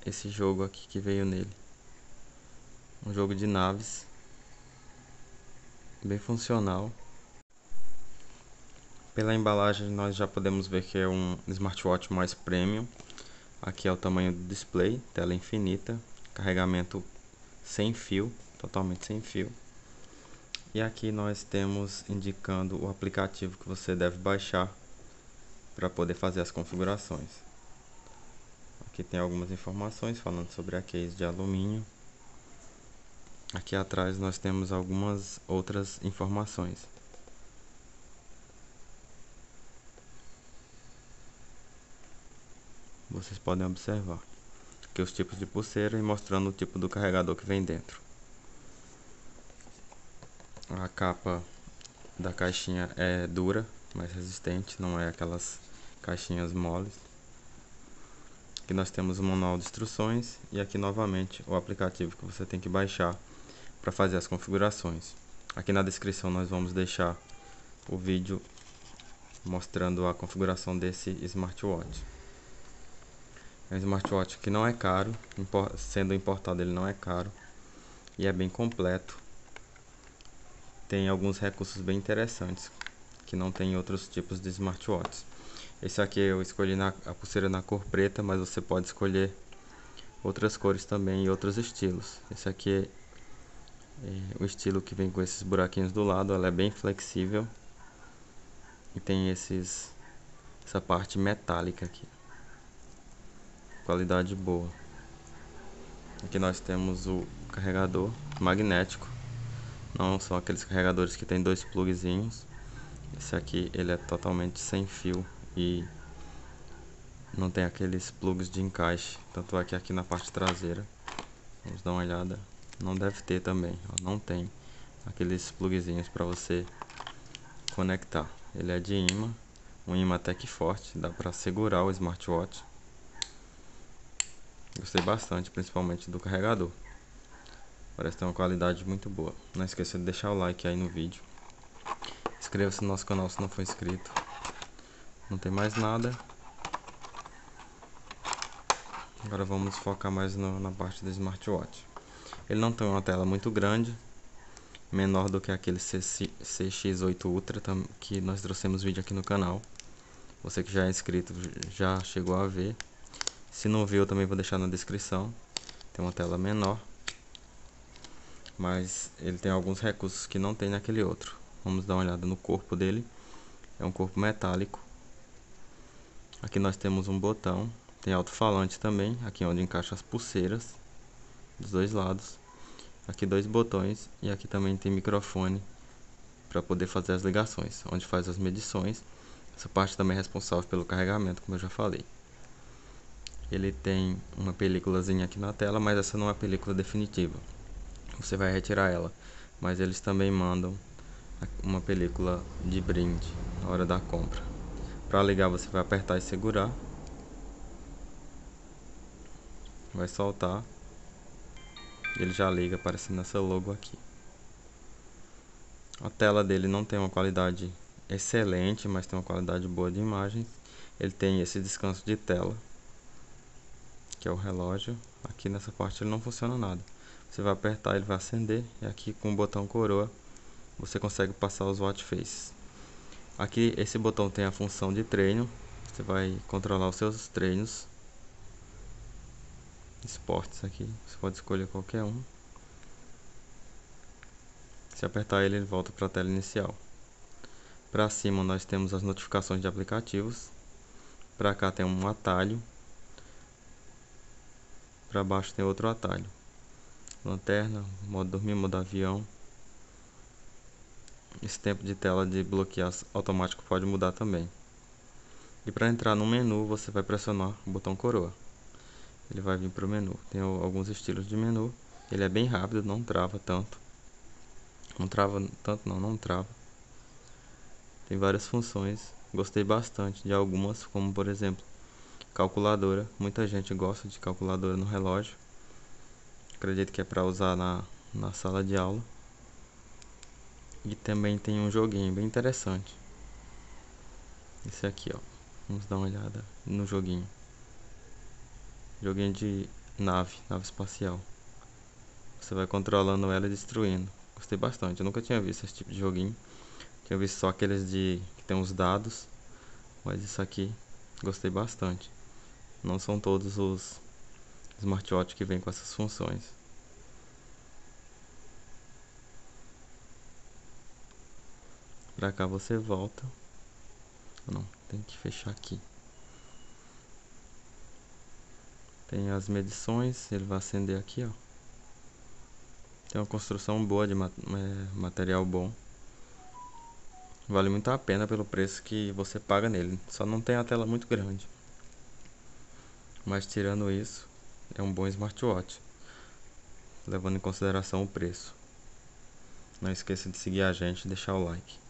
esse jogo aqui que veio nele. Um jogo de naves, bem funcional. Pela embalagem nós já podemos ver que é um smartwatch mais premium. Aqui é o tamanho do display, tela infinita, carregamento sem fio, totalmente sem fio. E aqui nós temos indicando o aplicativo que você deve baixar para poder fazer as configurações. Aqui tem algumas informações falando sobre a case de alumínio. Aqui atrás nós temos algumas outras informações. Vocês podem observar aqui os tipos de pulseira e mostrando o tipo do carregador que vem dentro. A capa da caixinha é dura, mais resistente, não é aquelas caixinhas moles. Aqui nós temos o manual de instruções e aqui novamente o aplicativo que você tem que baixar para fazer as configurações. Aqui na descrição nós vamos deixar o vídeo mostrando a configuração desse smartwatch. É um smartwatch que não é caro, sendo importado ele não é caro e é bem completo. Tem alguns recursos bem interessantes que não tem em outros tipos de smartwatches. Esse aqui eu escolhi a pulseira na cor preta, mas você pode escolher outras cores também e outros estilos. Esse aqui é o estilo que vem com esses buraquinhos do lado, ela é bem flexível e tem essa parte metálica aqui, qualidade boa. Aqui nós temos o carregador magnético, não são aqueles carregadores que tem dois plugzinhos. Esse aqui ele é totalmente sem fio e não tem aqueles plugs de encaixe, tanto é que aqui na parte traseira, vamos dar uma olhada, não deve ter também, ó, não tem aqueles plugzinhos para você conectar. Ele é de imã, um imã até que forte, dá para segurar o smartwatch. Gostei bastante, principalmente do carregador, parece ter uma qualidade muito boa. Não esqueça de deixar o like aí no vídeo, inscreva-se no nosso canal se não for inscrito. Não tem mais nada. Agora vamos focar mais na parte do smartwatch. Ele não tem uma tela muito grande, menor do que aquele CX8 Ultra que nós trouxemos vídeo aqui no canal. Você que já é inscrito já chegou a ver. Se não viu, eu também vou deixar na descrição. Tem uma tela menor, mas ele tem alguns recursos que não tem naquele outro. Vamos dar uma olhada no corpo dele. É um corpo metálico. Aqui nós temos um botão, tem alto-falante também, aqui onde encaixa as pulseiras dos dois lados. Aqui dois botões e aqui também tem microfone para poder fazer as ligações, onde faz as medições. Essa parte também é responsável pelo carregamento, como eu já falei. Ele tem uma películazinha aqui na tela, mas essa não é a película definitiva. Você vai retirar ela, mas eles também mandam uma película de brinde na hora da compra. Para ligar você vai apertar e segurar, vai soltar e ele já liga aparecendo essa logo aqui. A tela dele não tem uma qualidade excelente, mas tem uma qualidade boa de imagens. Ele tem esse descanso de tela, que é o relógio. Aqui nessa parte ele não funciona nada. Você vai apertar, ele vai acender, e aqui com o botão coroa você consegue passar os watch faces. Aqui esse botão tem a função de treino, você vai controlar os seus treinos. Esportes aqui, você pode escolher qualquer um. Se apertar ele volta para a tela inicial. Para cima nós temos as notificações de aplicativos. Para cá tem um atalho. Para baixo tem outro atalho. Lanterna, modo dormir, modo avião. Esse tempo de tela de bloquear automático pode mudar também. E para entrar no menu você vai pressionar o botão coroa. Ele vai vir para o menu. Tem alguns estilos de menu. Ele é bem rápido, não trava tanto. Não trava tanto não, não trava. Tem várias funções. Gostei bastante de algumas, como por exemplo, calculadora. Muita gente gosta de calculadora no relógio. Acredito que é para usar na sala de aula. E também tem um joguinho bem interessante. Esse aqui, ó. Vamos dar uma olhada no joguinho. Joguinho de nave espacial. Você vai controlando ela e destruindo. Gostei bastante, eu nunca tinha visto esse tipo de joguinho. Tinha visto só aqueles que tem os dados, mas isso aqui gostei bastante. Não são todos os smartwatch que vêm com essas funções. Pra cá você volta. Não, tem que fechar aqui. Tem as medições, ele vai acender aqui, ó. Tem uma construção boa de material bom. Vale muito a pena pelo preço que você paga nele. Só não tem a tela muito grande. Mas tirando isso, é um bom smartwatch, levando em consideração o preço. Não esqueça de seguir a gente e deixar o like.